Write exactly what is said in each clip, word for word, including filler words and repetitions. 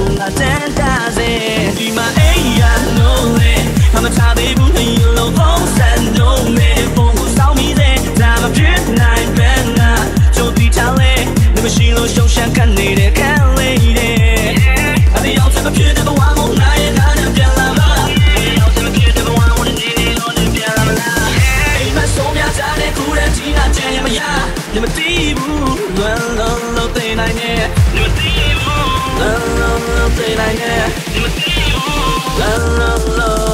လာတန်းတာစေဒီမှာအိမ်ရလို့လေအမချသေးဘူးနေလို့ဖုန်းဆက်လို့နေပုံကိုစောင်းမိစေဒါမဖြစ်နိုင်ပဲငါကြိုးတီချလေနေမရှိလို့ရှုံးရှမ်းခံနေတဲ့ခံလေးတဲ့အဒီအောင်စမဖြစ်တဲ့ဘဝကိုငါရဲ့နာနဲ့ပြန်လာမလားအောင်စမဖြစ်တဲ့ဘဝကိုနေနေလို့နေပြန်လာမလားအိမ်မဆုံးပြကြတဲ့ခုတဲ့ကြီးကကြံရမရနေမသိဘူးလွန်လုံးလို့သိနိုင်နေနေမသိဘူးလွန်လုံးလို့သိနိုင်နေနေမသိဘူးလွန်လုံးလို့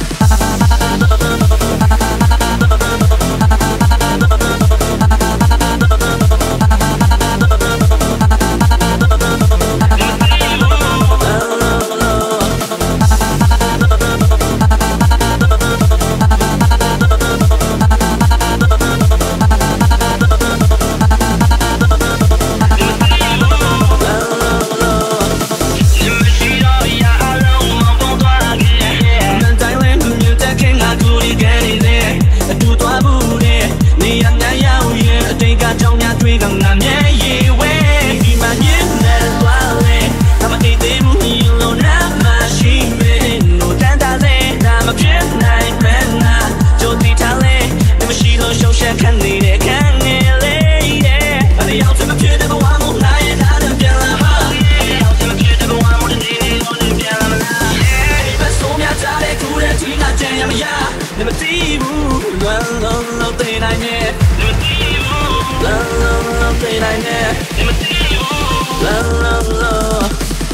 Never see you, love, love, love, day night, yeah. Never see you, love, love, love, day night, yeah. Never see you, love, love, love.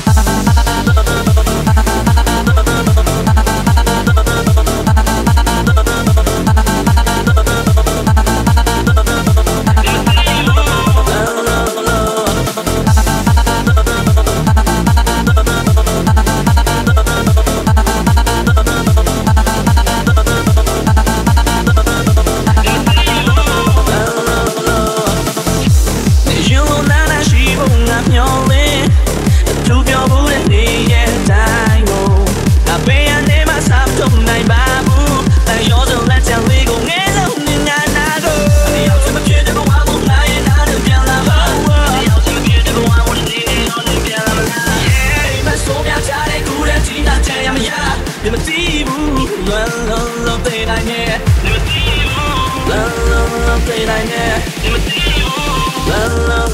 Never see you, love, love, love, day night, yeah. Never see you, love, love, love, day night, yeah. Never see you, love, love.